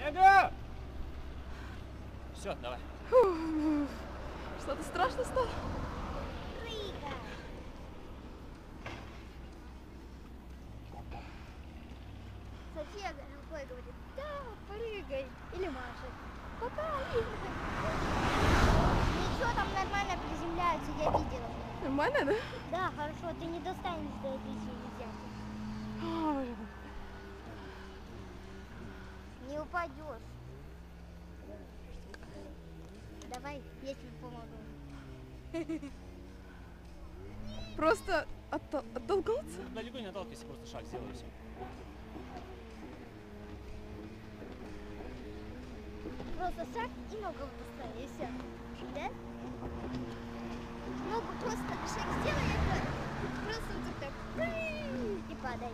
Эго! Все, давай. Что-то страшно стало? Прыгай. София рукой говорит, да, прыгай. Или машет. Пока, Инга. Ничего, там нормально приземляются, я видела. Нормально, да? Да, хорошо, ты не достанешь до этой железяки. Ой. Не упадешь. Давай, я тебе помогу. Просто оттолкнуться? Далеко не отталкивайся, просто шаг сделай и все. Просто шаг и ногу поставь, и все. Да? Ногу просто шаг сделай, и просто вот так и падай.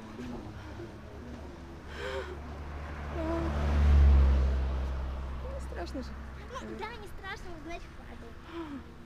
Не страшно же. Ну да, не страшно, значит падай.